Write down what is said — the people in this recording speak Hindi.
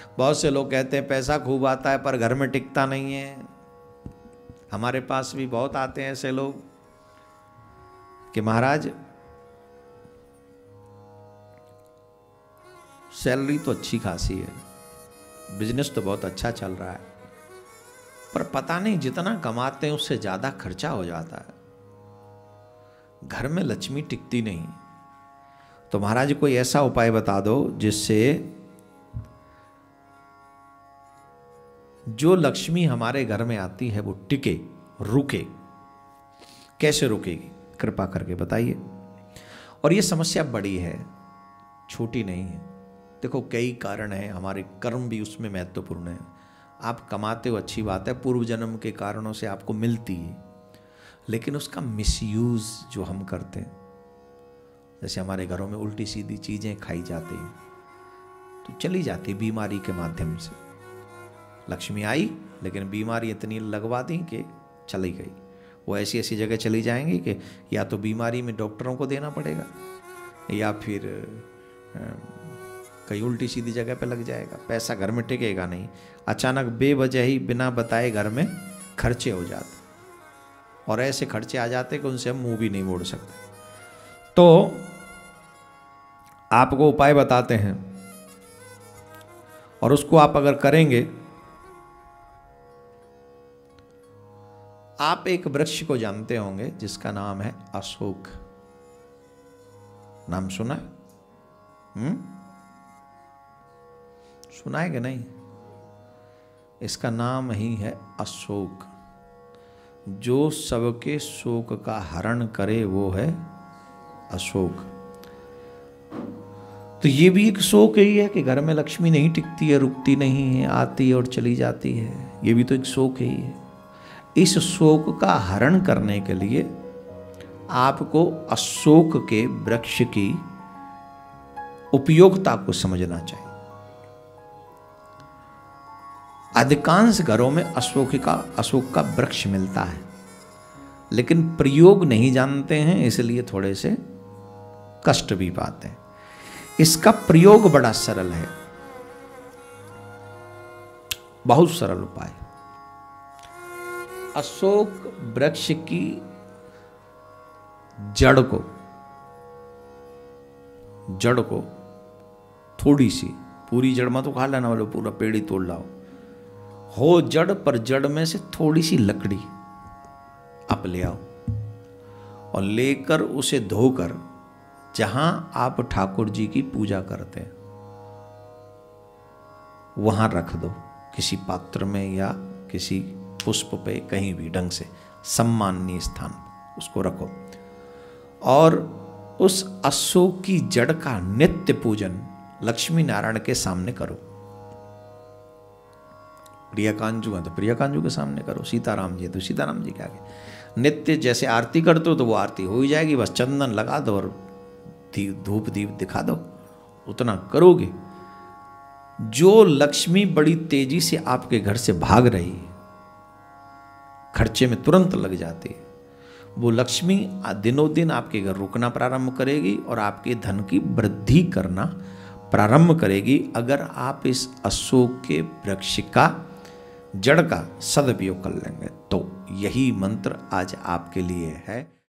बहुत से लोग कहते हैं पैसा खूब आता है पर घर में टिकता नहीं है। हमारे पास भी बहुत आते हैं ऐसे लोग कि महाराज सैलरी तो अच्छी खासी है, बिजनेस तो बहुत अच्छा चल रहा है, पर पता नहीं जितना कमाते हैं उससे ज्यादा खर्चा हो जाता है, घर में लक्ष्मी टिकती नहीं। तो महाराज कोई ऐसा उपाय बता दो जिससे जो लक्ष्मी हमारे घर में आती है वो टिके, रुके। कैसे रुकेगी, कृपा करके बताइए। और ये समस्या बड़ी है, छोटी नहीं है। देखो कई कारण हैं, हमारे कर्म भी उसमें महत्वपूर्ण है। आप कमाते हो अच्छी बात है, पूर्व जन्म के कारणों से आपको मिलती है, लेकिन उसका मिसयूज जो हम करते हैं, जैसे हमारे घरों में उल्टी सीधी चीजें खाई जाती हैं तो चली जाती बीमारी के माध्यम से। लक्ष्मी आई लेकिन बीमारी इतनी लगवा दी कि चली गई। वो ऐसी ऐसी जगह चली जाएंगी कि या तो बीमारी में डॉक्टरों को देना पड़ेगा या फिर कहीं उल्टी सीधी जगह पे लग जाएगा, पैसा घर में टिकेगा नहीं। अचानक बेवजह ही बिना बताए घर में खर्चे हो जाते, और ऐसे खर्चे आ जाते कि उनसे हम मुंह भी नहीं मोड़ सकते। तो आपको उपाय बताते हैं और उसको आप अगर करेंगे, आप एक वृक्ष को जानते होंगे जिसका नाम है अशोक। नाम सुना है? सुना है कि नहीं? इसका नाम ही है अशोक। जो सबके शोक का हरण करे वो है अशोक। तो ये भी एक शोक ही है कि घर में लक्ष्मी नहीं टिकती है, रुकती नहीं है, आती है और चली जाती है। ये भी तो एक शोक ही है। इस शोक का हरण करने के लिए आपको अशोक के वृक्ष की उपयोगिता को समझना चाहिए। अधिकांश घरों में अशोक का वृक्ष मिलता है, लेकिन प्रयोग नहीं जानते हैं, इसलिए थोड़े से कष्ट भी पाते हैं। इसका प्रयोग बड़ा सरल है, बहुत सरल उपाय। अशोक वृक्ष की जड़ को थोड़ी सी, पूरी जड़ में तो खा लेना, बोलो पूरा पेड़ ही तोड़ लाओ, हो जड़ पर जड़ में से थोड़ी सी लकड़ी आप ले आओ और लेकर उसे धोकर जहां आप ठाकुर जी की पूजा करते हैं वहां रख दो, किसी पात्र में या किसी पुष्प पे, कहीं भी ढंग से सम्माननीय स्थान पर उसको रखो। और उस अशोक की जड़ का नित्य पूजन लक्ष्मी नारायण के सामने करो। प्रियकांजू है तो प्रियकांजू के सामने करो, सीताराम जी है तो सीताराम जी के आगे। नित्य जैसे आरती करते हो तो वो आरती हो ही जाएगी, बस चंदन लगा दो और धूप दीप दिखा दो, उतना करोगे। जो लक्ष्मी बड़ी तेजी से आपके घर से भाग रही है, खर्चे में तुरंत लग जाती है, वो लक्ष्मी दिनों दिन आपके घर रुकना प्रारंभ करेगी और आपके धन की वृद्धि करना प्रारंभ करेगी, अगर आप इस अशोक के वृक्ष का जड़ का सदुपयोग कर लेंगे। तो यही मंत्र आज आपके लिए है।